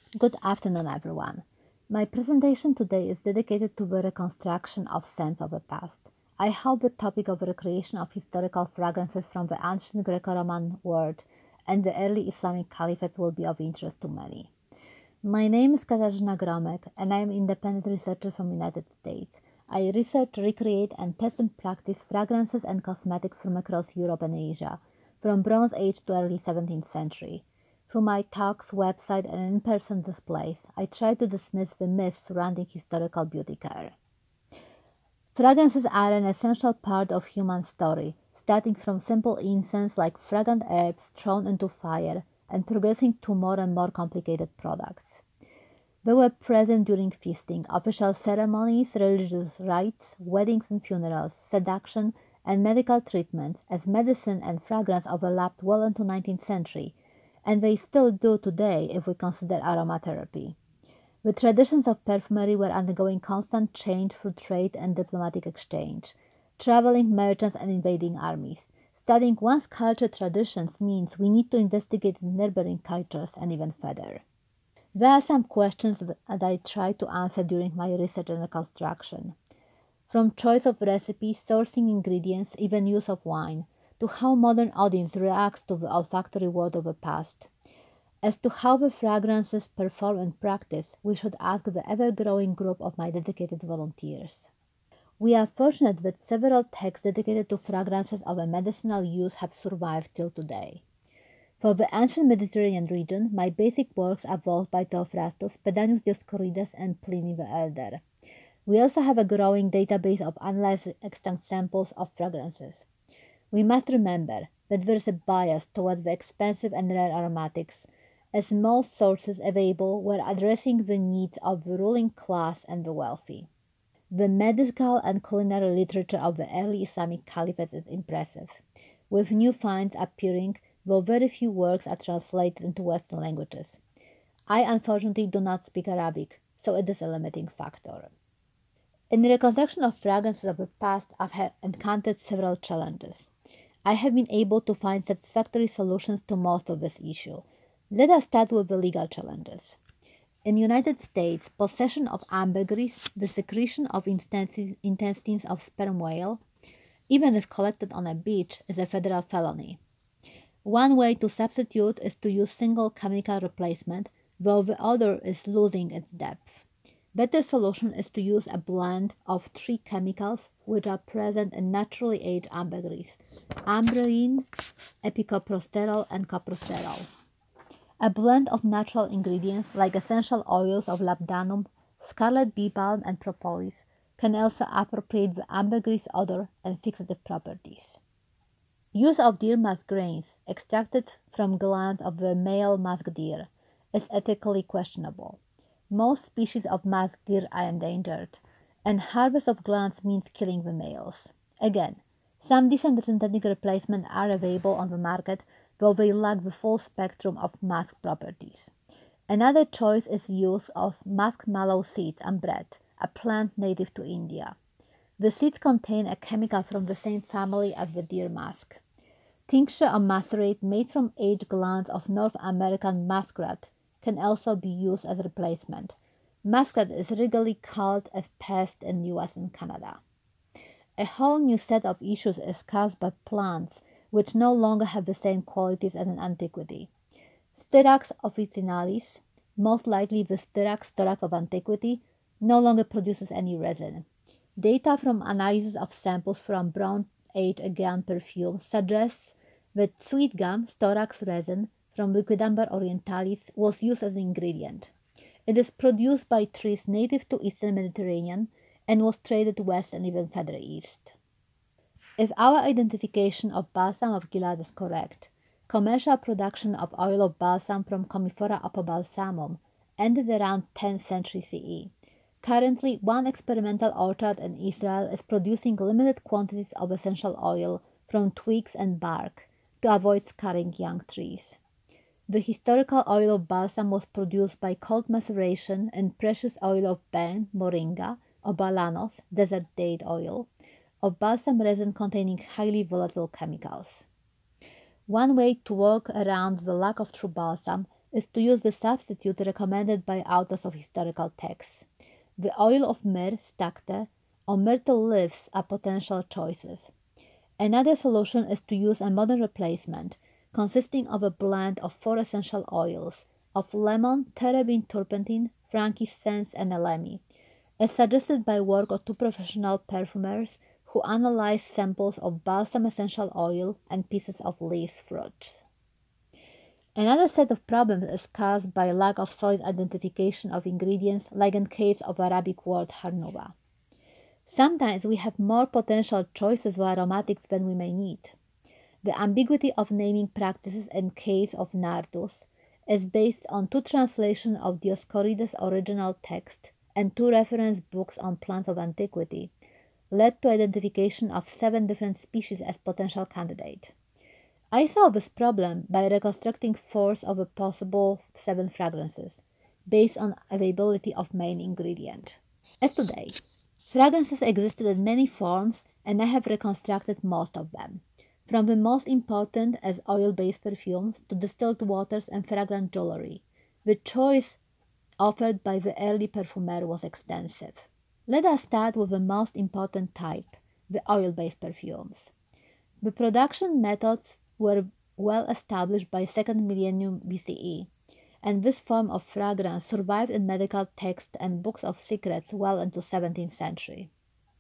Good afternoon, everyone. My presentation today is dedicated to the reconstruction of scents of the past. I hope the topic of recreation of historical fragrances from the ancient Greco-Roman world and the early Islamic Caliphates will be of interest to many. My name is Katarzyna Gromek, and I am an independent researcher from the United States. I research, recreate, and test and practice fragrances and cosmetics from across Europe and Asia, from Bronze Age to early 17th century. Through my talks, website, and in-person displays, I try to dismiss the myths surrounding historical beauty care. Fragrances are an essential part of human story, starting from simple incense like fragrant herbs thrown into fire and progressing to more and more complicated products. They were present during feasting, official ceremonies, religious rites, weddings and funerals, seduction, and medical treatments, as medicine and fragrance overlapped well into 19th century, and they still do today if we consider aromatherapy. The traditions of perfumery were undergoing constant change through trade and diplomatic exchange, traveling merchants and invading armies. Studying one's culture traditions means we need to investigate neighboring cultures and even further. There are some questions that I try to answer during my research and reconstruction. From choice of recipes, sourcing ingredients, even use of wine, to how modern audience reacts to the olfactory world of the past. As to how the fragrances perform in practice, we should ask the ever-growing group of my dedicated volunteers. We are fortunate that several texts dedicated to fragrances of a medicinal use have survived till today. For the ancient Mediterranean region, my basic works are evolved by Theophrastus, Pedanius Dioscorides, and Pliny the Elder. We also have a growing database of analyzed extant samples of fragrances. We must remember that there is a bias toward the expensive and rare aromatics, as most sources available were addressing the needs of the ruling class and the wealthy. The medical and culinary literature of the early Islamic Caliphates is impressive, with new finds appearing, though very few works are translated into Western languages. I unfortunately do not speak Arabic, so it is a limiting factor. In the reconstruction of fragrances of the past, I have encountered several challenges. I have been able to find satisfactory solutions to most of this issue. Let us start with the legal challenges. In the United States, possession of ambergris, the secretion of intestines of sperm whale, even if collected on a beach, is a federal felony. One way to substitute is to use single chemical replacement, though the odor is losing its depth. Better solution is to use a blend of 3 chemicals which are present in naturally aged ambergris: ambrine, epicoprosterol, and coprosterol. A blend of natural ingredients like essential oils of labdanum, scarlet bee balm, and propolis can also appropriate the ambergris odor and fixative properties. Use of deer musk grains extracted from glands of the male musk deer is ethically questionable. Most species of musk deer are endangered, and harvest of glands means killing the males. Again, some decent synthetic replacements are available on the market, though they lack the full spectrum of musk properties. Another choice is use of musk mallow seeds and bread, a plant native to India. The seeds contain a chemical from the same family as the deer musk. Tincture or macerate made from aged glands of North American muskrat can also be used as replacement. Muskrat is regularly called a pest in US and Canada. A whole new set of issues is caused by plants which no longer have the same qualities as in antiquity. Styrax officinalis, most likely the Styrax storax of antiquity, no longer produces any resin. Data from analysis of samples from Bronze Age Aegean perfume suggests that sweet gum, storax resin, from Liquidambar orientalis was used as an ingredient. It is produced by trees native to Eastern Mediterranean and was traded west and even further east. If our identification of balsam of Gilead is correct, commercial production of oil of balsam from Commiphora opobalsamum ended around 10th century CE. Currently, one experimental orchard in Israel is producing limited quantities of essential oil from twigs and bark to avoid scarring young trees. The historical oil of balsam was produced by cold maceration in precious oil of Ben, moringa, or balanos, desert date oil, of balsam resin containing highly volatile chemicals. One way to work around the lack of true balsam is to use the substitute recommended by authors of historical texts. The oil of myrrh, sukk, or myrtle leaves are potential choices. Another solution is to use a modern replacement consisting of a blend of 4 essential oils of lemon, terebinth turpentine, frankincense, and elemi, as suggested by work of 2 professional perfumers who analyzed samples of balsam essential oil and pieces of leaf fruit. Another set of problems is caused by lack of solid identification of ingredients, like in case of Arabic word harnuba. Sometimes we have more potential choices of aromatics than we may need. The ambiguity of naming practices in case of nardus is based on 2 translations of Dioscorides' original text and 2 reference books on plants of antiquity, led to identification of 7 different species as potential candidates. I solved this problem by reconstructing 4 of a possible 7 fragrances, based on availability of main ingredient. As today, fragrances existed in many forms, and I have reconstructed most of them, from the most important as oil-based perfumes to distilled waters and fragrant jewelry. The choice offered by the early perfumer was extensive. Let us start with the most important type, the oil-based perfumes. The production methods were well established by 2nd millennium BCE, and this form of fragrance survived in medical texts and books of secrets well into 17th century.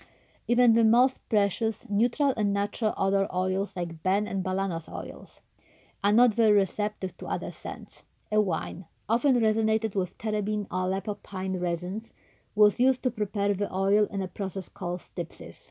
Even the most precious, neutral and natural odor oils like Ben and Balanos oils are not very receptive to other scents. A wine, often resinated with terebinth or Aleppo pine resins, was used to prepare the oil in a process called stypsis.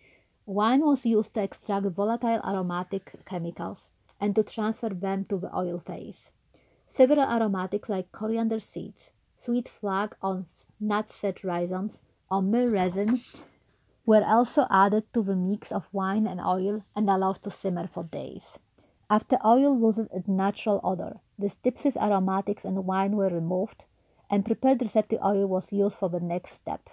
Wine was used to extract volatile aromatic chemicals and to transfer them to the oil phase. Several aromatics like coriander seeds, sweet flag or nutset rhizomes, or myrrh resin were also added to the mix of wine and oil and allowed to simmer for days. After oil loses its natural odor, the stypsis aromatics and wine were removed, and prepared receptive oil was used for the next step.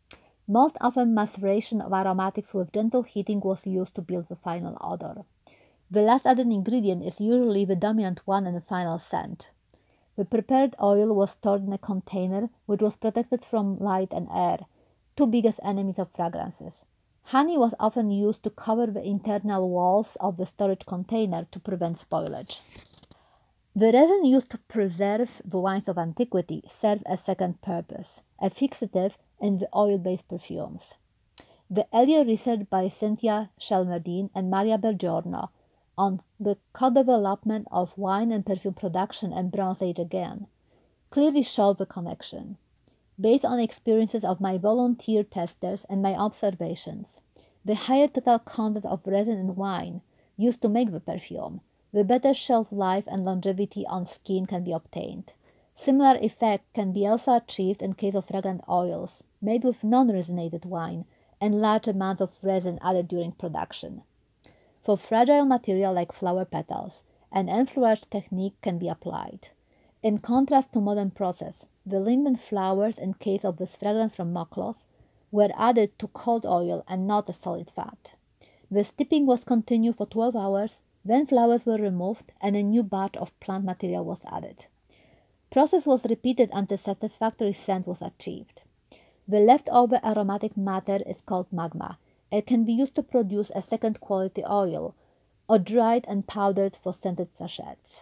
Most often, maceration of aromatics with gentle heating was used to build the final odor. The last added ingredient is usually the dominant one in the final scent. The prepared oil was stored in a container which was protected from light and air, 2 biggest enemies of fragrances. Honey was often used to cover the internal walls of the storage container to prevent spoilage. The resin used to preserve the wines of antiquity served a second purpose, a fixative in the oil-based perfumes. The earlier research by Cynthia Shelmerdine and Maria Belgiorno on the co-development of wine and perfume production in Bronze Age again clearly showed the connection. Based on experiences of my volunteer testers and my observations, the higher total content of resin in wine used to make the perfume, the better shelf life and longevity on skin can be obtained. Similar effect can be also achieved in case of fragrant oils made with non-resinated wine and large amounts of resin added during production. For fragile material like flower petals, an enfleurage technique can be applied. In contrast to modern process, the linden flowers in case of this fragrance from mockloss were added to cold oil and not a solid fat. The steeping was continued for 12 hours, then flowers were removed and a new batch of plant material was added. Process was repeated until satisfactory scent was achieved. The leftover aromatic matter is called magma. It can be used to produce a second quality oil, or dried and powdered for scented sachets.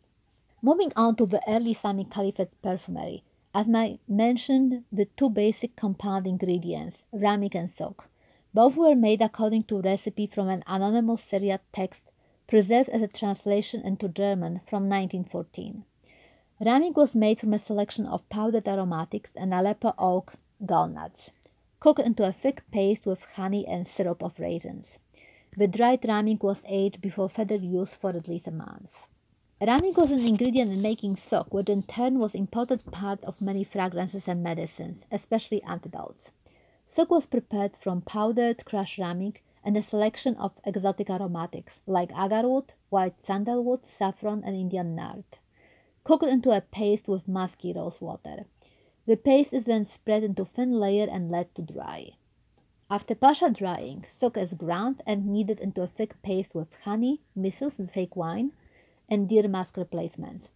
Moving on to the early Islamic Caliphates perfumery, as I mentioned, the 2 basic compound ingredients, ramik and sukk, both were made according to recipe from an anonymous Syriac text preserved as a translation into German from 1914. Ramik was made from a selection of powdered aromatics and Aleppo oak gallnuts, cooked into a thick paste with honey and syrup of raisins. The dried ramik was aged before further use for at least a month. Ramik was an ingredient in making sukk, which in turn was important part of many fragrances and medicines, especially antidotes. Sukk was prepared from powdered crushed ramik and a selection of exotic aromatics like agarwood, white sandalwood, saffron, and Indian nard, cooked into a paste with musky rose water. The paste is then spread into thin layer and let to dry. After partial drying, sukk is ground and kneaded into a thick paste with honey, missus, the fake wine, and deer musk replacements.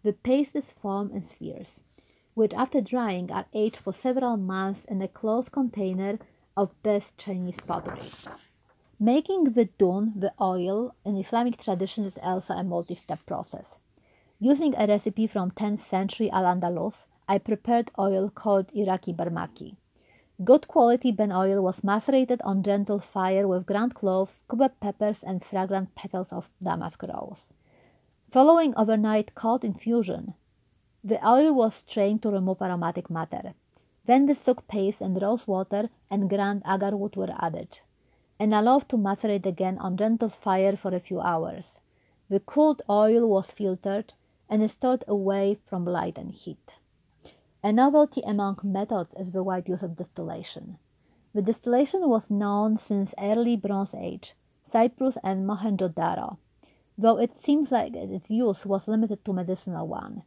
the pastes form in spheres, which after drying are aged for several months in a closed container of best Chinese pottery. Making the dun, the oil, in Islamic tradition is also a multi-step process. Using a recipe from 10th century Al-Andalus, I prepared oil called Iraqi barmaki. Good quality ben oil was macerated on gentle fire with ground cloves, cubeb peppers, and fragrant petals of damask rose. Following overnight cold infusion, the oil was strained to remove aromatic matter. Then the sukk paste and rose water and ground agarwood were added, and allowed to macerate again on gentle fire for a few hours. The cooled oil was filtered and stored away from light and heat. A novelty among methods is the wide use of distillation. The distillation was known since early Bronze Age, Cyprus and Mohenjo-Daro, though it seems like its use was limited to medicinal one.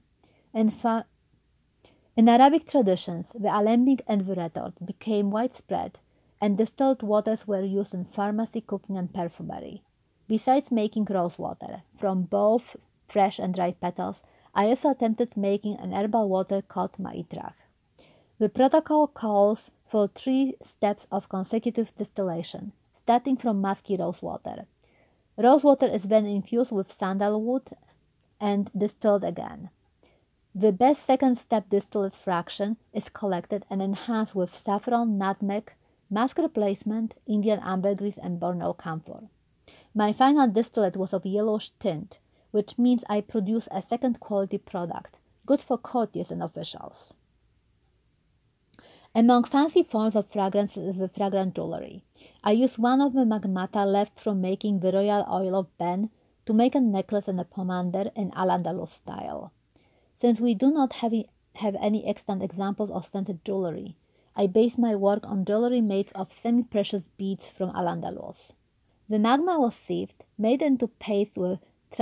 In Arabic traditions, the alembic and the retort became widespread, and distilled waters were used in pharmacy, cooking, and perfumery. Besides making rose water, from both fresh and dried petals, I also attempted making an herbal water called ma'itrach. The protocol calls for 3 steps of consecutive distillation, starting from musky rose water. Rose water is then infused with sandalwood and distilled again. The best second step distillate fraction is collected and enhanced with saffron, nutmeg, musk replacement, Indian ambergris, and Borneo camphor. My final distillate was of yellowish tint, which means I produce a second quality product, good for courtiers and officials. Among fancy forms of fragrances is the fragrant jewelry. I use one of the magmata left from making the royal oil of Ben to make a necklace and a pomander in Al-Andalus style. Since we do not have any extant examples of scented jewelry, I base my work on jewelry made of semi-precious beads from Al-Andalus. The magma was sieved, made into paste with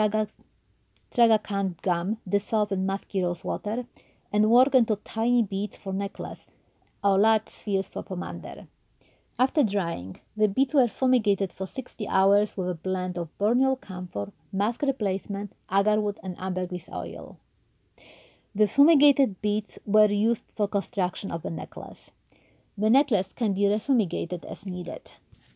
tragacant gum dissolved in musky rose water, and worked into tiny beads for necklace or large spheres for pomander. After drying, the beads were fumigated for 60 hours with a blend of Borneo camphor, musk replacement, agarwood, and ambergris oil. The fumigated beads were used for construction of the necklace. The necklace can be refumigated as needed.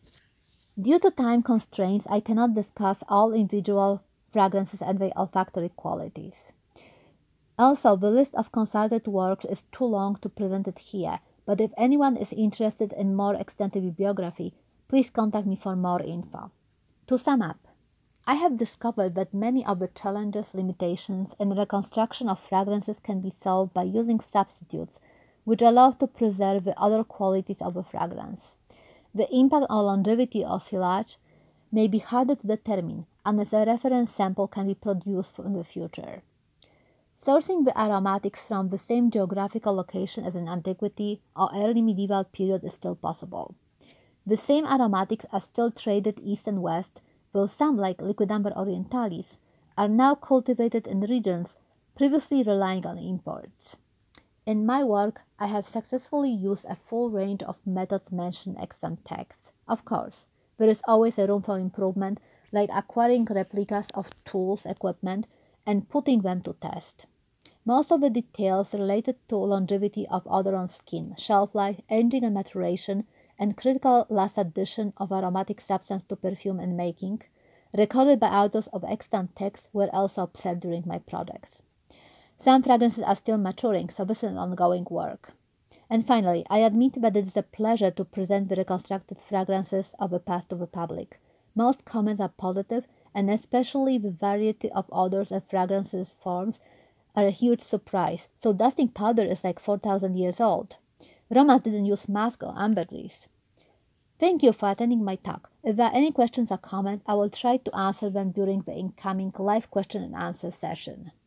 Due to time constraints, I cannot discuss all individual fragrances and their olfactory qualities. Also, the list of consulted works is too long to present it here, but if anyone is interested in more extensive bibliography, please contact me for more info. To sum up, I have discovered that many of the challenges, limitations, and reconstruction of fragrances can be solved by using substitutes, which allow to preserve the other qualities of a fragrance. The impact on longevity or silage may be harder to determine, unless a reference sample can be produced in the future. Sourcing the aromatics from the same geographical location as in antiquity or early medieval period is still possible. The same aromatics are still traded east and west, though some, like Liquidambar orientalis, are now cultivated in regions previously relying on imports. In my work, I have successfully used a full range of methods mentioned in extant texts. Of course, there is always a room for improvement, like acquiring replicas of tools, equipment, and putting them to test. Most of the details related to longevity of odor on skin, shelf life, aging and maturation, and critical last addition of aromatic substance to perfume and making, recorded by authors of extant texts, were also observed during my projects. Some fragrances are still maturing, so this is an ongoing work. And finally, I admit that it is a pleasure to present the reconstructed fragrances of the past to the public. Most comments are positive, and especially the variety of odors and fragrances forms are a huge surprise. So dusting powder is like 4,000 years old. Romans didn't use musk or ambergris. Thank you for attending my talk. If there are any questions or comments, I will try to answer them during the incoming live question and answer session.